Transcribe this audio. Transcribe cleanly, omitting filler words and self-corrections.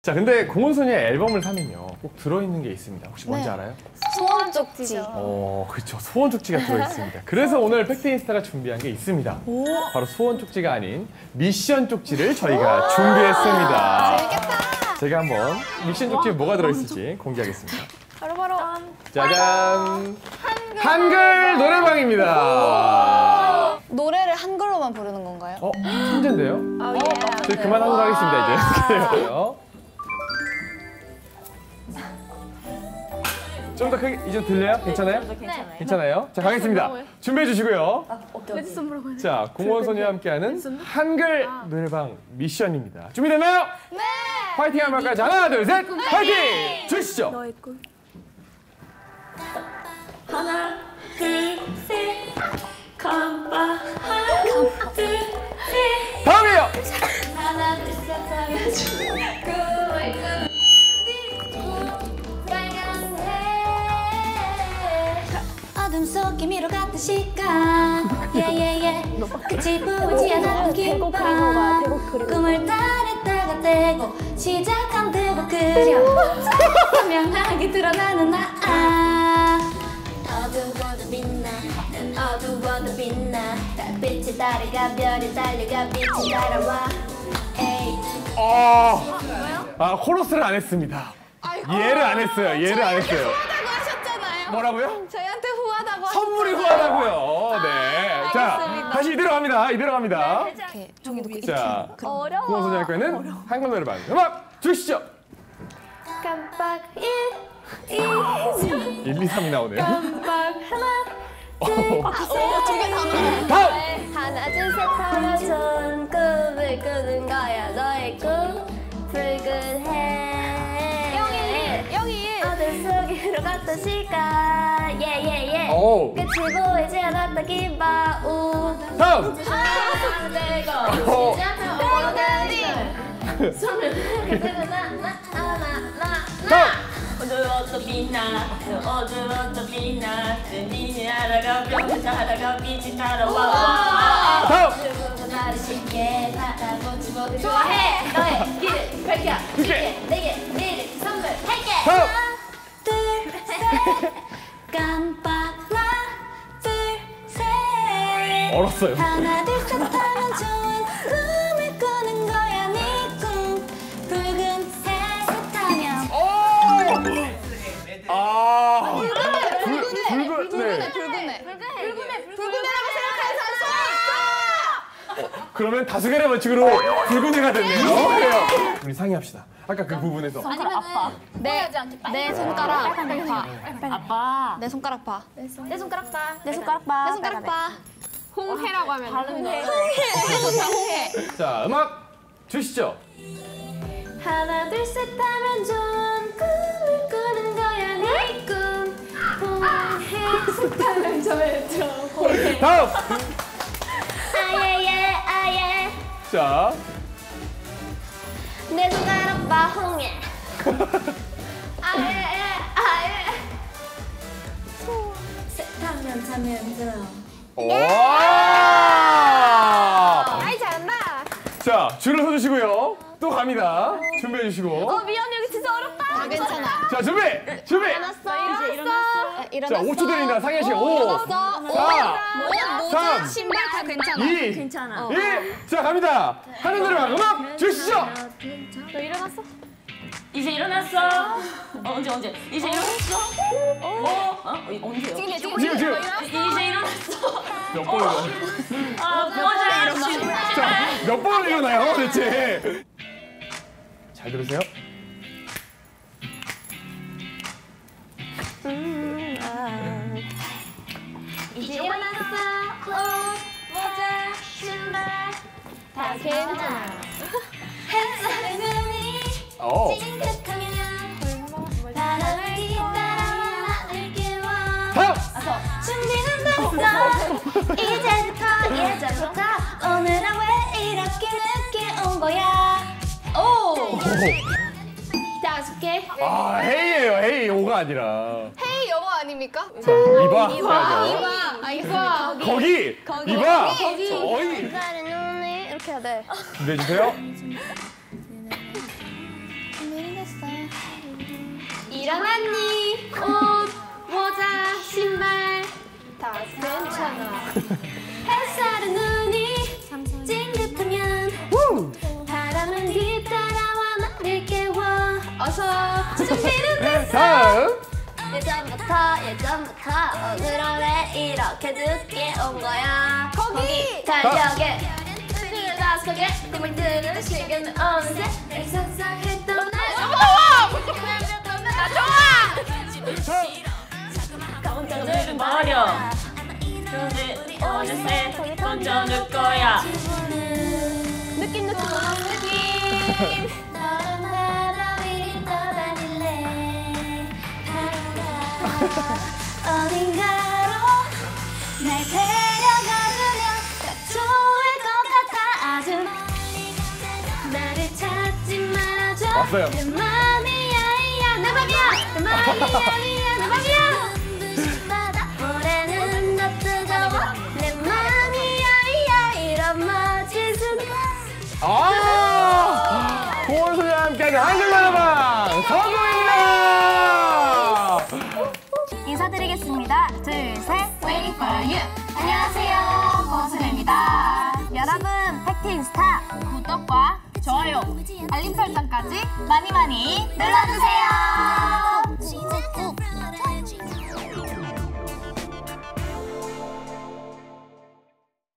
자, 근데 공원소녀의 앨범을 사면요 꼭 들어있는 게 있습니다. 혹시 뭔지 네. 알아요? 소원 쪽지. 그렇죠. 소원 쪽지가 들어있습니다. 그래서 오늘 팩트인스타가 준비한 게 있습니다. 바로 소원 쪽지가 아닌 미션 쪽지를 저희가 준비했습니다. 재밌겠다. 제가 한번 미션 쪽지에 뭐가 들어있을지 공개하겠습니다. 바로. 짜잔! 한글 노래방입니다. 노래를 한글로만 부르는 건가요? 천재인데요? 저희 그만하도록 하겠습니다, 이제. 그래요. 좀 더 크게, 이제 들려요? 괜찮아요? 네. 괜찮아요? 자, 가겠습니다. 준비해 주시고요. 오케이. 자, 공원소녀와 함께하는 한글 노래방 미션입니다. 준비됐나요? 네. 파이팅 한 말까지 하나, 둘, 셋! 파이팅! 주시죠! 너의 꿈. 하나, 둘, 셋. 깜빡. 하나, 둘, 셋. 다음이에요! 하나, 둘, 셋. 하면 꿈을 꾸는 어둠 속 기미로 같은 시간 예예예 끝이 보이지 않았던 긴밤 꿈을 따랬다가 떼고 시작한 대로 그려 선명하게 드러나는 나 어두워도 빛나 난 어두워도 빛나 달빛에 달아가 별이 달려가 빛이 따라와 에이. 코러스를 안 했습니다. 얘를 안 했어요. 얘를 안 했어요. 후하다고 하셨잖아요. 뭐라고요? 저희한테 후하다고 하셨잖아요. 선물이 후하다고요. 네. 자, 알겠습니다. 다시 이대로 갑니다. 이대로 갑니다. 이렇게 종이 놓고 자, 어려워. 공원소녀 할 거는 한글 노래방 음악 주시죠. 깜빡 1, 2, 1, 2, 3이 나오네요. 깜빡 하나, 두개 다 나와요. 다음! 하나 둘 셋 하면 좋은 꿈을 꾸는 거야 너의 꿈 붉은 해 011. 어둠 속으로 갔던 시간 예예예 오. 끝이 보이지 않았던 긴 밤 다음! 하나 되고 손을 들고 나나나나나 다음! 어두워도 빛나 어두워도 빛나 빛이 날아가 별이 날아가 빛이 날아와 다음! 누구도 나를 쉽게 바라보지 못해 좋아해 너의 길을 밝혀 줄게 내게 내일 선물할게 다음! 하나 둘셋 깜빡 하나 둘셋 얼었어요. 하나 둘셋 하면 좋은 꿈을 꾸는 거야 네 꿈 붉은색 하면 붉은해라고 생각하는 사람 그러면 다수결의 원칙으로 붉은 해가 됐네요. 그래요. 우리 상의합시다. 아까 그 부분에서. 내 손가락 봐. 아빠 내 손가락 봐. 내 손가락 봐 내 손가락 봐 내 손가락 봐. 홍해라고 하면 바른해 홍해. 자, 음악 주시죠. 하나 둘 셋 하면 좋은 꿈을 꾸는 거야 네꿈 홍해 색하면 다음! 아예예 아예 자, 내 손가락 봐 홍해 아예예 아예 색하면 자면서 아이 잘한다. 자, 줄을 서주시고요. 또 갑니다. 준비해 주시고. 미안 여기 진짜 어렵다 괜찮아. 자, 준비! 준비! 일어났어. 자, 5초 드립니다. 상현 씨. 5, 일어났어. 4, 모자, 3, 신발 다 괜찮아. 2, 괜찮아 1. 자, 갑니다. 하는 노래방 음악 주시죠. 너 일어났어? 이제 일어났어 언제 이제 일어났어 언제요 지금. 이제 일어났어 몇 번을 어제 일어났어 자, 몇 번을 일어나요, 대체? 잘 들으세요. 이제 일어났어 옷 모자 신발 다 괜찮아 햇살의 눈이 찡긋하면 바람을 잇따라 나를 깨워 다음! 준비는 됐어 이제부터 예전부터 오늘은 왜 이렇게 늦게 온 거야 다섯 개 헤이예요, 헤이. 5가 아니라. 헤이 영어 아닙니까? 이봐. 해야죠. 이봐. 거기! 이봐! 거기. 어이! 햇살의 눈이 이렇게 해야 돼. 준비해 주세요. 일어났니? 옷, 모자, 신발 다 괜찮아. 햇살은 눈이 찡긋하면 바람은 뒤따라와 나를 깨워. 어서 준비는 됐어. 다음. 예전부터 오늘은 왜 이렇게 늦게 온 거야. 거기! 달력에 다섯개 꿈들은 시간은 어느새 늘 상상했던 날 오늘은 버려. 근데 어느새 던져놓을 거야. 느낌 너랑 바다 위를 떠다닐래. 어딘가로 날 데려가주면 딱 좋을 것 같아. 아주 나를 찾지 말아줘. 왔어요. 내 맘이야 이야 내 맘이야 내 맘이야 이야 내 맘이야. 올해는 더 뜨거워 내 맘이야 이야 이런 멋진 순간. 소원소녀와 함께하는 한글노래방 성공입니다. 인사드리겠습니다. 둘, 셋. Waiting for you. 안녕하세요. 고수입니다. 여러분, 팩트인스타 구독과 좋아요, 알림 설정까지 많이 많이 눌러주세요.